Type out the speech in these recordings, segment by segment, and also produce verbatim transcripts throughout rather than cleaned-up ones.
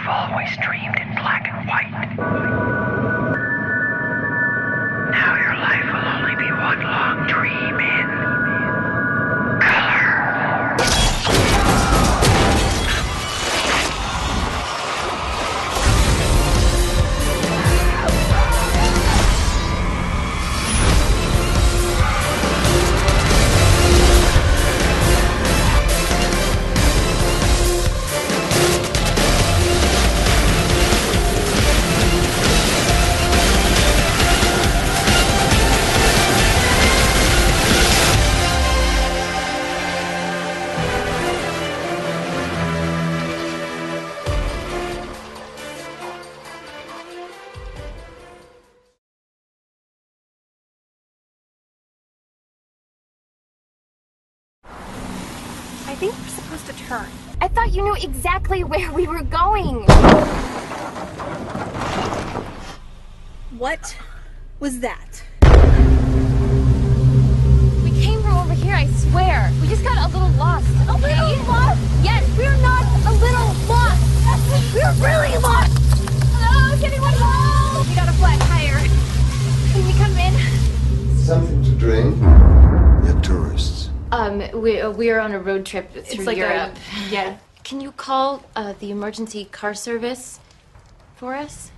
always dreamed in black and white. Now your life will only be one long dream in color. I think we're supposed to turn. I thought you knew exactly where we were going. What was that? We came from over here, I swear. We just got a little lost. A little lost? Yes, we're not a little lost. We're really lost. Oh, is anyone home? We got a flat tire. Can we come in? Something to drink? You're tourists. Um, we uh, we're on a road trip through It's like Europe. A, yeah. Can you call uh, the emergency car service for us?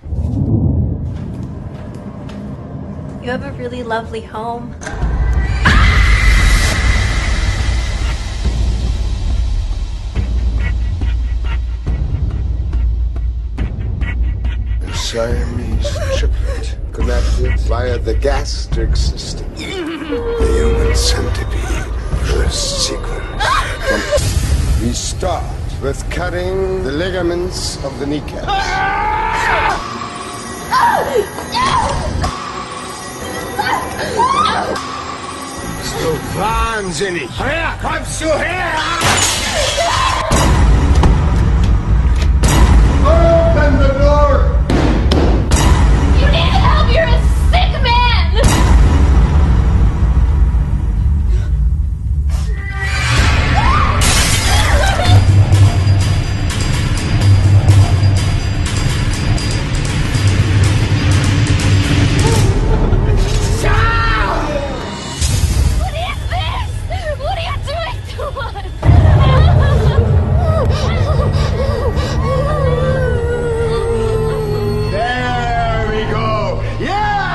You have a really lovely home. A Siamese triplet connected via the gastric system. The human centipede. First sequence. We start with cutting the ligaments of the kneecap. So wahnsinnig! Her, kommst du her! Open the door! You need help! You're a sick man! What is this? What are you doing to us? There we go! Yeah!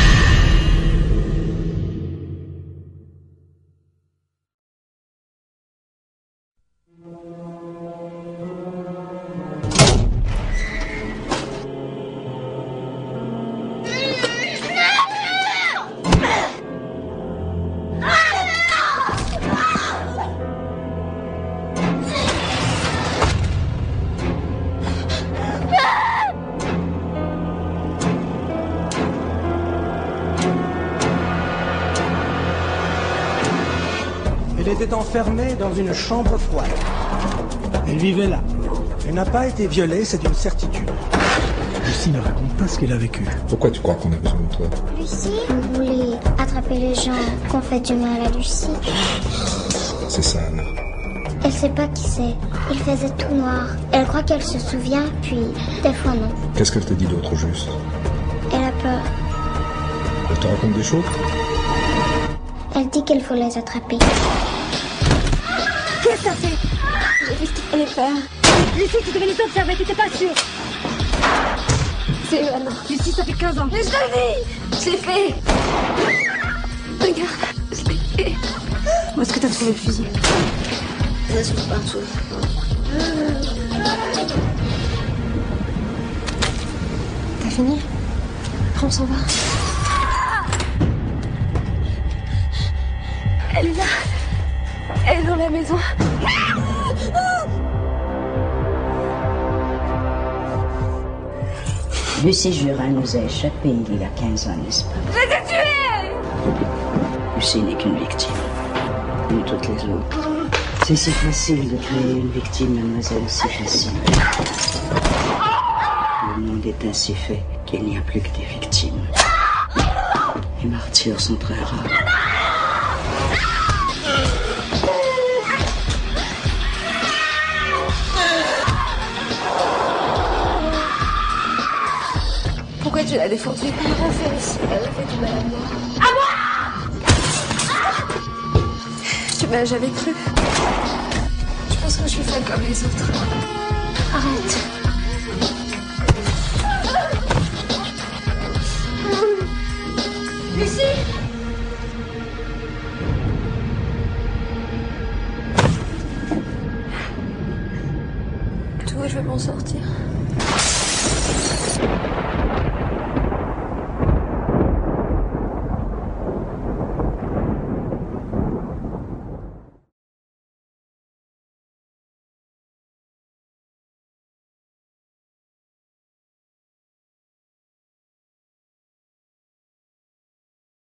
Elle était enfermée dans une chambre froide. Elle vivait là. Elle n'a pas été violée, c'est une certitude. Lucie ne raconte pas ce qu'elle a vécu. Pourquoi tu crois qu'on a besoin de toi? Lucie, vous voulez attraper les gens qui ont fait du mal à Lucie. C'est ça, Anna. Elle sait pas qui c'est. Il faisait tout noir. Elle croit qu'elle se souvient, puis des fois non. Qu'est-ce qu'elle te dit d'autre, juste? Elle a peur. Elle te raconte des choses? Elle dit qu'il faut les attraper. Qu'est-ce que ça fait? J'ai vu ce qu'il fallait faire. Lucie, tu devais les observer, t'étais pas sûre. C'est eux, Anna. Lucie, ça fait quinze ans. Mais je l'avais! Je l'ai fait! Regarde, je l'ai fait. Où est-ce que t'as trouvé le fusil? Ça se trouve partout. T'as fini? Après, on s'en va. Elle est là. Elle est dans la maison. Lucie Jurin nous a échappé il y a quinze ans, n'est-ce pas? Je l'ai tuée! Lucie n'est qu'une victime, comme toutes les autres. C'est si facile de créer une victime, mademoiselle, si facile. Le monde est ainsi fait qu'il n'y a plus que des victimes. Les martyrs sont très rares. Pourquoi tu l'as défendu? Elle m'a rien fait aussi. Elle a fait du mal à moi. À moi! Ah! Tu m'as jamais cru. Je pense que je suis faite comme les autres. Arrête. Lucie! Tu vois, je vais m'en sortir.